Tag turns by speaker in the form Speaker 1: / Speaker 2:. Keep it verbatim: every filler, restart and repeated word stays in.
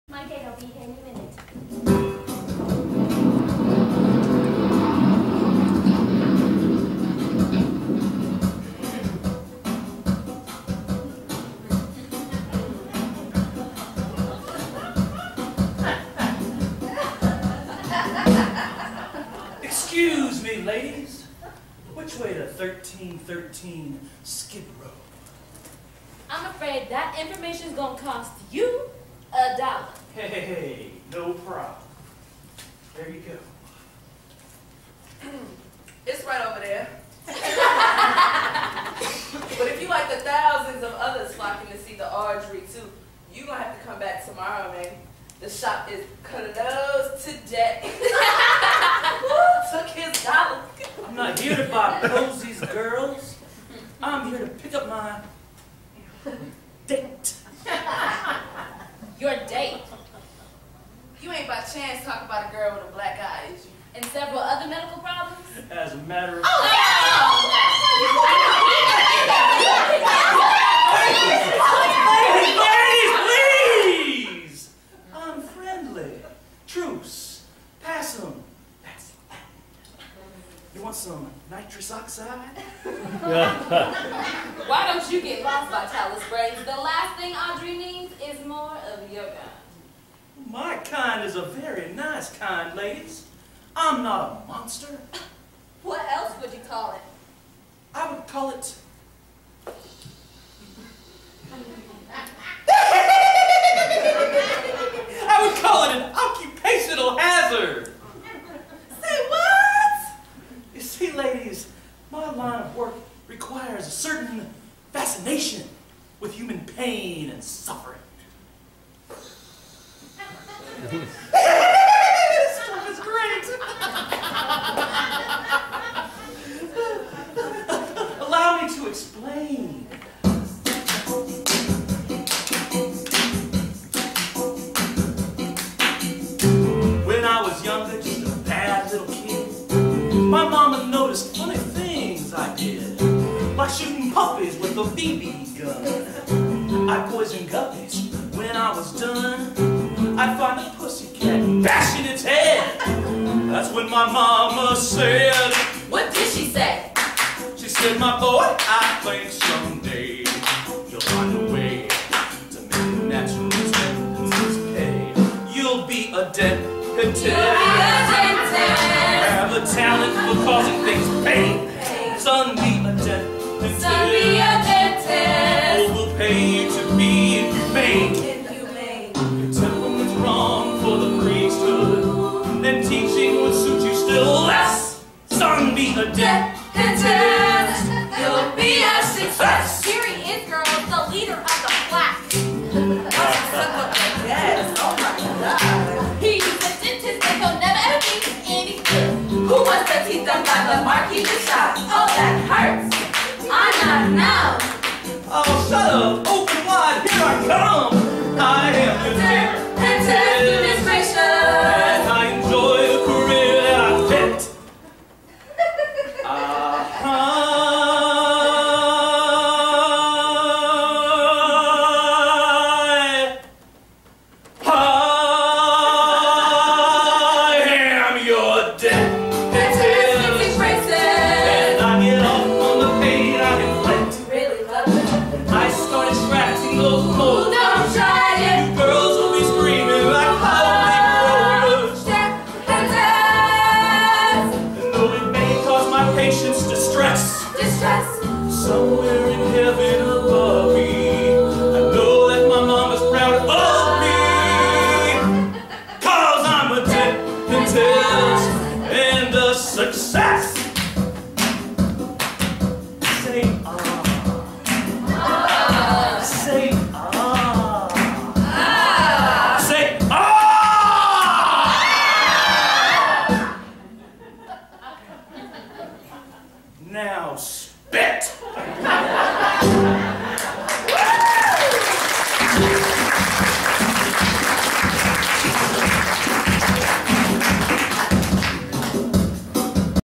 Speaker 1: My date will be here any minute.
Speaker 2: Excuse me, ladies. Which way to thirteen thirteen Skid Row?
Speaker 1: I'm afraid that information's gonna cost you a dollar.
Speaker 2: Hey, hey, hey, no problem. There you go.
Speaker 3: It's right over there. But if you like the thousands of others flocking to see the archery too, you're gonna have to come back tomorrow, man. The shop is closed today. Took his dollar.
Speaker 2: I'm not here to buy posies, girls. I'm here to pick up my date.
Speaker 1: Your date.
Speaker 3: You ain't by chance talk about a girl with a black eye, is you?
Speaker 1: And several other medical problems?
Speaker 2: As a matter of
Speaker 1: Oh,
Speaker 2: Ladies, please! I'm friendly. Truce. Pass them. That's You want some nitrous oxide?
Speaker 1: why don't you get lost, Vitalis Brains? The last thing Audrey needs is more of your kind.
Speaker 2: My kind is a very nice kind, ladies. I'm not a monster.
Speaker 1: What else would you call it?
Speaker 2: I would call it... I would call it an occupational hazard.
Speaker 3: Say what?
Speaker 2: You see, ladies, my line of work requires a certain fascination with human pain and suffering. This stuff is great. Allow me to explain. When I was younger, just a bad little kid, my mama noticed funny things I did, like shooting puppies with a B B gun. I poisoned guppies. When I was done, I'd find a pussycat bashing its head. That's when my mama said,
Speaker 1: What did she say?
Speaker 2: she said, my boy, I think someday you'll find a way to make natural tendencies pay. You'll be a dentist. Have a talent for causing things pain. Son, be a dentist.
Speaker 1: Son, be a dentist.
Speaker 2: Who will pay you to be inhumane. Your temperament's wrong for the priesthood, and teaching would suit you still less. Son, be a dentist.
Speaker 1: You'll be a success. Here he is, girls, the leader of the flock.
Speaker 3: Yes, oh my God.
Speaker 1: He's a dentist and he'll never ever think any good.
Speaker 3: Who wants to teeth them by the Marquis de Shop? Oh, that hurts.
Speaker 1: I not know.
Speaker 2: Oh, shut up! Open wide, here I come! I am the
Speaker 1: Dentist, goodness gracious.
Speaker 2: and I enjoy the career that I picked. Uh-huh. I am your dentist, and I get off on the pain I inflict.
Speaker 1: Really love it.
Speaker 2: I start extracting those moles.
Speaker 1: Don't try it.
Speaker 2: You girls will be screaming like holy rollers.
Speaker 1: Dentist.
Speaker 2: And though it may cause my patients distress,
Speaker 1: Distress.
Speaker 2: somewhere in heaven above me, I know that my mama's proud of me. Cause I'm a dentist and a success. Say ah. Say ah. Say ah. Now spit.